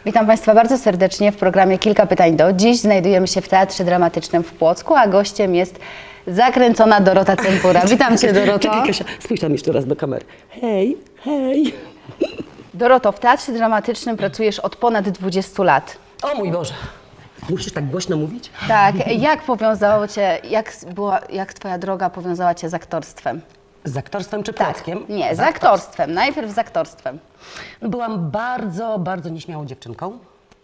Witam Państwa bardzo serdecznie w programie Kilka pytań do. Dziś znajdujemy się w Teatrze Dramatycznym w Płocku, a gościem jest zakręcona Dorota Cempura. Witam Cię, Doroto. Czekaj, Kasia, spójrz tam jeszcze raz do kamery. Hej, hej. Doroto, w Teatrze Dramatycznym pracujesz od ponad 20 lat. O mój Boże. Musisz tak głośno mówić? Tak. Jak powiązało Cię, jak Twoja droga powiązała Cię z aktorstwem? Z aktorstwem czy Płockiem? Nie, z aktorstwem. Najpierw z aktorstwem. Byłam bardzo, bardzo nieśmiałą dziewczynką.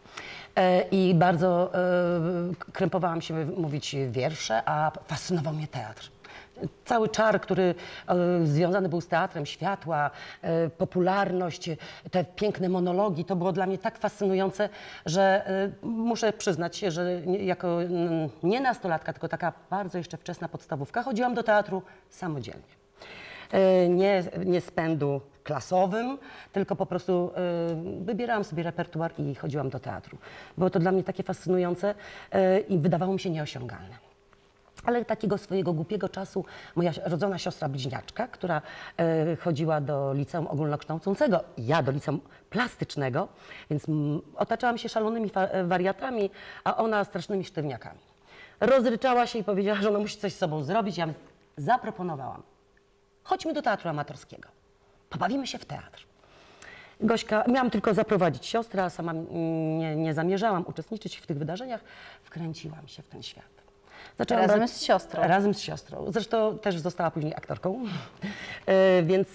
I bardzo krępowałam się mówić wiersze, a fascynował mnie teatr. Cały czar, który związany był z teatrem, światła, popularność, te piękne monologi, to było dla mnie tak fascynujące, że muszę przyznać się, że jako nie nastolatka, tylko taka bardzo jeszcze wczesna podstawówka, chodziłam do teatru samodzielnie. Nie z pędu klasowym, tylko po prostu wybierałam sobie repertuar i chodziłam do teatru. Było to dla mnie takie fascynujące i wydawało mi się nieosiągalne. Ale takiego swojego głupiego czasu moja rodzona siostra bliźniaczka, która chodziła do liceum ogólnokształcącego, ja do liceum plastycznego, więc otaczałam się szalonymi wariatami, a ona strasznymi sztywniakami. Rozryczała się i powiedziała, że ona musi coś z sobą zrobić. Ja zaproponowałam: chodźmy do teatru amatorskiego, pobawimy się w teatr. Gośka, miałam tylko zaprowadzić siostrę, a sama nie zamierzałam uczestniczyć w tych wydarzeniach. Wkręciłam się w ten świat. Razem z siostrą. Razem z siostrą. Zresztą też została później aktorką, więc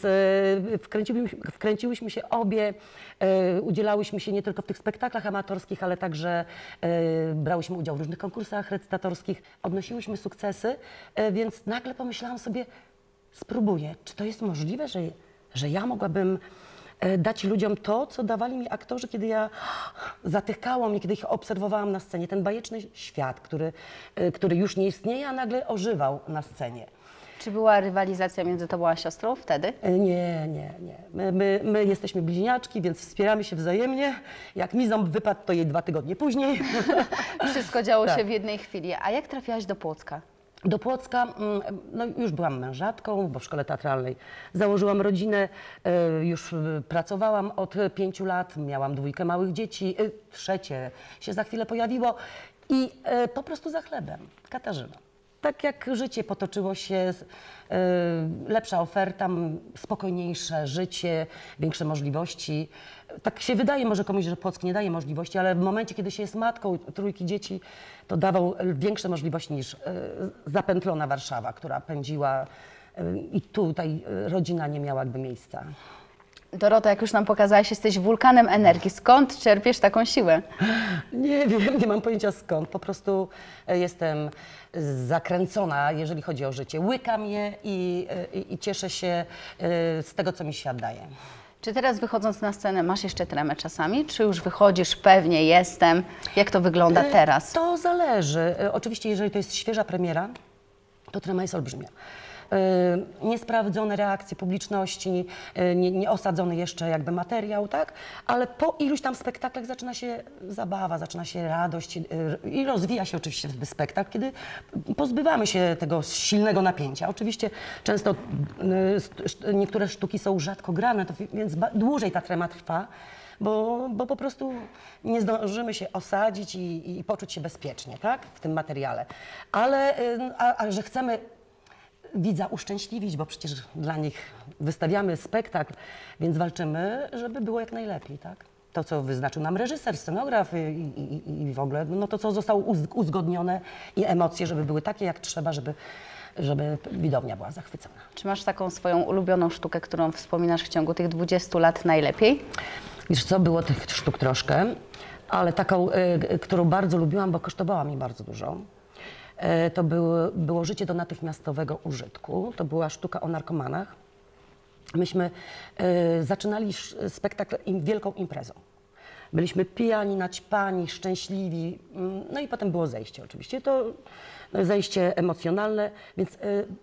wkręciłyśmy się obie, udzielałyśmy się nie tylko w tych spektaklach amatorskich, ale także brałyśmy udział w różnych konkursach recytatorskich, odnosiłyśmy sukcesy, więc nagle pomyślałam sobie, spróbuję, czy to jest możliwe, że ja mogłabym dać ludziom to, co dawali mi aktorzy, kiedy ja zatykało mnie, kiedy ich obserwowałam na scenie. Ten bajeczny świat, który już nie istnieje, a nagle ożywał na scenie. Czy była rywalizacja między Tobą a siostrą wtedy? Nie. My jesteśmy bliźniaczki, więc wspieramy się wzajemnie. Jak mi ząb wypadł, to jej 2 tygodnie później. Wszystko działo się w jednej chwili. A jak trafiłaś do Płocka? Do Płocka, no już byłam mężatką, bo w szkole teatralnej założyłam rodzinę, już pracowałam od 5 lat, miałam 2 małych dzieci, 3 się za chwilę pojawiło i po prostu za chlebem, Katarzyna. Tak jak życie potoczyło się, lepsza oferta, spokojniejsze życie, większe możliwości. Tak się wydaje może komuś, że Płock nie daje możliwości, ale w momencie, kiedy się jest matką 3 dzieci, to dawał większe możliwości niż zapętlona Warszawa, która pędziła i tutaj rodzina nie miała jakby miejsca. Dorota, jak już nam pokazałaś, jesteś wulkanem energii. Skąd czerpiesz taką siłę? Nie wiem, nie mam pojęcia skąd. Po prostu jestem zakręcona, jeżeli chodzi o życie. Łykam je i cieszę się z tego, co mi świat daje. Czy teraz wychodząc na scenę masz jeszcze tremę czasami? Czy już wychodzisz pewnie, jestem? Jak to wygląda teraz? To zależy. Oczywiście, jeżeli to jest świeża premiera, to trema jest olbrzymia. Niesprawdzone reakcje publiczności, nie osadzony jeszcze jakby materiał, tak? Ale po iluś tam spektaklach zaczyna się zabawa, zaczyna się radość i rozwija się oczywiście wtedy spektakl, kiedy pozbywamy się tego silnego napięcia. Oczywiście często niektóre sztuki są rzadko grane, więc dłużej ta trema trwa, bo po prostu nie zdążymy się osadzić i poczuć się bezpiecznie, tak? W tym materiale. Ale że chcemy widza uszczęśliwić, bo przecież dla nich wystawiamy spektakl, więc walczymy, żeby było jak najlepiej, tak? To, co wyznaczył nam reżyser, scenograf i w ogóle, no to, co zostało uzgodnione i emocje, żeby były takie, jak trzeba, żeby widownia była zachwycona. Czy masz taką swoją ulubioną sztukę, którą wspominasz w ciągu tych 20 lat najlepiej? Wiesz co, było tych sztuk troszkę, ale taką, którą bardzo lubiłam, bo kosztowała mi bardzo dużo. To było Życie do natychmiastowego użytku. To była sztuka o narkomanach. Myśmy zaczynali spektakl wielką imprezą. Byliśmy pijani, naćpani, szczęśliwi. No i potem było zejście oczywiście. To zejście emocjonalne, więc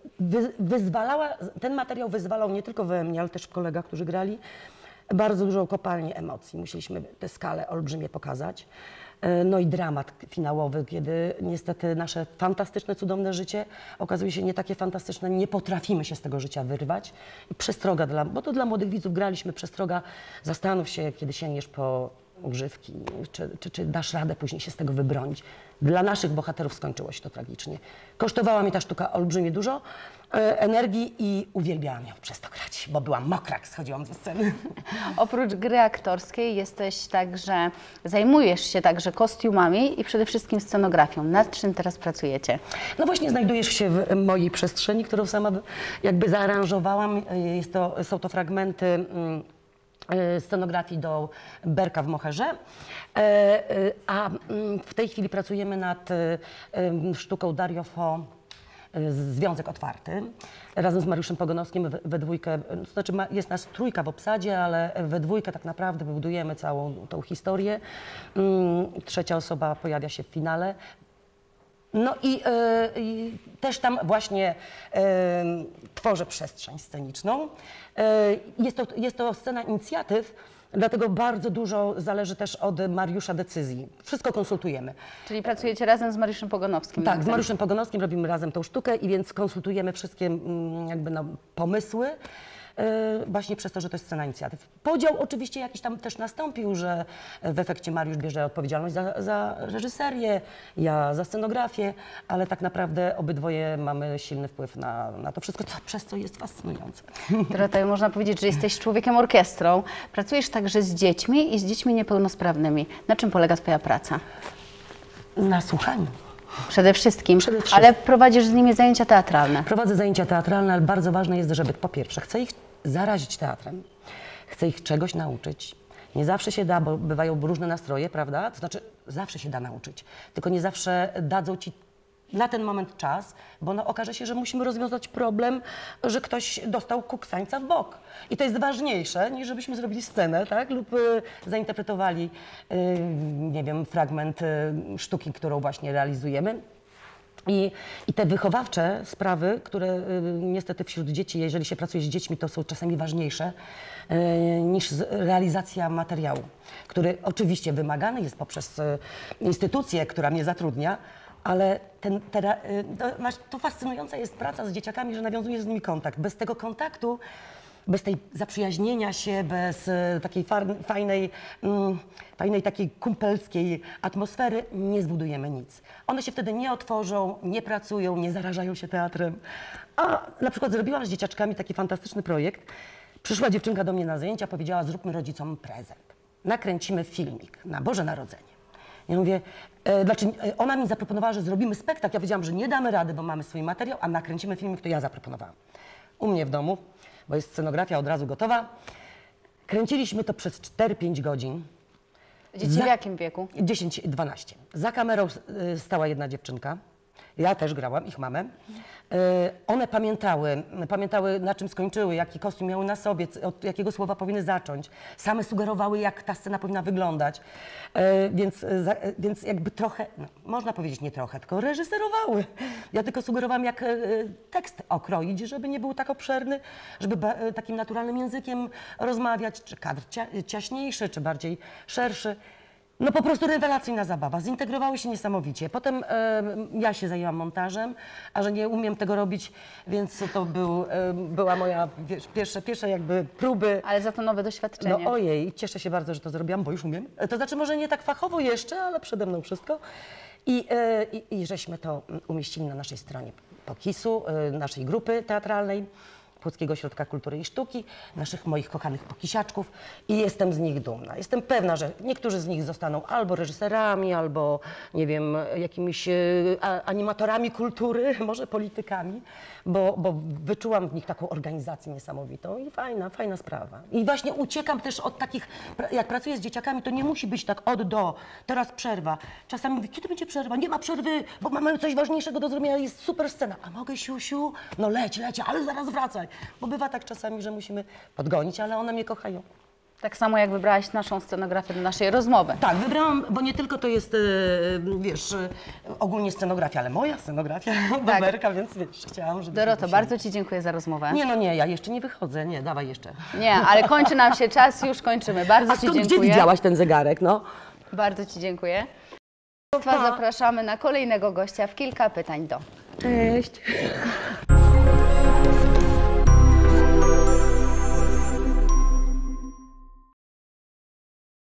ten materiał wyzwalał nie tylko we mnie, ale też w kolegach, którzy grali, bardzo dużą kopalnię emocji. Musieliśmy tę skalę olbrzymie pokazać. No i dramat finałowy, kiedy niestety nasze fantastyczne, cudowne życie okazuje się nie takie fantastyczne, nie potrafimy się z tego życia wyrwać. I przestroga, bo to dla młodych widzów graliśmy, przestroga, zastanów się, kiedy sięgniesz po używki, czy dasz radę później się z tego wybronić. Dla naszych bohaterów skończyło się to tragicznie. Kosztowała mi ta sztuka olbrzymie dużo energii i uwielbiałam ją przez to grać, bo byłam mokra, jak schodziłam ze sceny. Oprócz gry aktorskiej zajmujesz się także kostiumami i przede wszystkim scenografią. Nad czym teraz pracujecie? No właśnie znajdujesz się w mojej przestrzeni, którą sama jakby zaaranżowałam. Są to fragmenty scenografii do Berka w Moherze, a w tej chwili pracujemy nad sztuką Dario Fo Związek Otwarty. Razem z Mariuszem Pogonowskim we dwójkę, to znaczy jest nas trójka w obsadzie, ale we dwójkę tak naprawdę budujemy całą tą historię. Trzecia osoba pojawia się w finale. No i też tam właśnie tworzę przestrzeń sceniczną. Jest to scena inicjatyw, dlatego bardzo dużo zależy też od Mariusza decyzji. Wszystko konsultujemy. Czyli pracujecie razem z Mariuszem Pogonowskim? Tak, z Mariuszem Pogonowskim robimy razem tą sztukę i więc konsultujemy wszystkie jakby pomysły. Właśnie przez to, że to jest scena inicjatyw. Podział oczywiście jakiś tam też nastąpił, że w efekcie Mariusz bierze odpowiedzialność za reżyserię, ja za scenografię, ale tak naprawdę obydwoje mamy silny wpływ na to wszystko, przez co jest fascynujące. Dorota, można powiedzieć, że jesteś człowiekiem orkiestrą. Pracujesz także z dziećmi i z dziećmi niepełnosprawnymi. Na czym polega Twoja praca? Na słuchaniu. Przede wszystkim, ale prowadzisz z nimi zajęcia teatralne. Prowadzę zajęcia teatralne, ale bardzo ważne jest, żeby po pierwsze chcę ich zarazić teatrem, chcę ich czegoś nauczyć. Nie zawsze się da, bo bywają różne nastroje, prawda? To znaczy zawsze się da nauczyć, tylko nie zawsze dadzą ci na ten moment czas, bo no, okaże się, że musimy rozwiązać problem, że ktoś dostał kuksańca w bok. I to jest ważniejsze, niż żebyśmy zrobili scenę, tak? Lub zainterpretowali, nie wiem, fragment sztuki, którą właśnie realizujemy. I te wychowawcze sprawy, które niestety wśród dzieci, jeżeli się pracuje z dziećmi, to są czasami ważniejsze niż realizacja materiału, który oczywiście wymagany jest poprzez instytucję, która mnie zatrudnia, ale to fascynująca jest praca z dzieciakami, że nawiązujesz z nimi kontakt. Bez tego kontaktu, bez tej zaprzyjaźnienia się, bez takiej fajnej takiej kumpelskiej atmosfery nie zbudujemy nic. One się wtedy nie otworzą, nie pracują, nie zarażają się teatrem. A na przykład zrobiłam z dzieciaczkami taki fantastyczny projekt. Przyszła dziewczynka do mnie na zajęcia, powiedziała: zróbmy rodzicom prezent. Nakręcimy filmik na Boże Narodzenie. Ja mówię, ona mi zaproponowała, że zrobimy spektakl. Ja powiedziałam, że nie damy rady, bo mamy swój materiał, a nakręcimy filmik, to ja zaproponowałam. U mnie w domu, bo jest scenografia od razu gotowa. Kręciliśmy to przez 4-5 godzin. Dzieci w jakim wieku? 10-12. Za kamerą stała jedna dziewczynka. Ja też grałam, ich mamę. One pamiętały na czym skończyły, jaki kostium miały na sobie, od jakiego słowa powinny zacząć. Same sugerowały, jak ta scena powinna wyglądać. Więc jakby trochę, no, można powiedzieć nie trochę, tylko reżyserowały. Ja tylko sugerowałam, jak tekst okroić, żeby nie był tak obszerny, żeby takim naturalnym językiem rozmawiać, czy kadr ciaśniejszy, czy bardziej szerszy. No po prostu rewelacyjna zabawa, zintegrowały się niesamowicie. Potem ja się zajęłam montażem, a że nie umiem tego robić, więc to była moja pierwsze jakby próby. Ale za to nowe doświadczenie. No ojej, cieszę się bardzo, że to zrobiłam, bo już umiem. To znaczy może nie tak fachowo jeszcze, ale przede mną wszystko. I żeśmy to umieścili na naszej stronie POKiS-u, naszej grupy teatralnej, Puckiego Ośrodka Kultury i Sztuki, moich kochanych pokisiaczków i jestem z nich dumna. Jestem pewna, że niektórzy z nich zostaną albo reżyserami, albo nie wiem, jakimiś animatorami kultury, może politykami, bo wyczułam w nich taką organizację niesamowitą i fajna sprawa. I właśnie uciekam też od takich, jak pracuję z dzieciakami, to nie musi być tak od do, teraz przerwa. Czasami mówię, kiedy będzie przerwa? Nie ma przerwy, bo mamy coś ważniejszego do zrobienia, jest super scena. A mogę, siusiu? No leć, ale zaraz wracaj. Bo bywa tak czasami, że musimy podgonić, ale one mnie kochają. Tak samo jak wybrałaś naszą scenografię do naszej rozmowy. Tak, wybrałam, bo nie tylko to jest, wiesz, ogólnie scenografia, ale moja scenografia do Berka, więc wiesz, chciałam, żeby... Doroto, bardzo Ci dziękuję za rozmowę. Nie, ja jeszcze nie wychodzę, nie, dawaj jeszcze. Nie, ale kończy nam się czas, już kończymy. Bardzo Ci dziękuję. Gdzie widziałaś ten zegarek, no? Bardzo Ci dziękuję. Zapraszamy na kolejnego gościa w kilka pytań do. Cześć.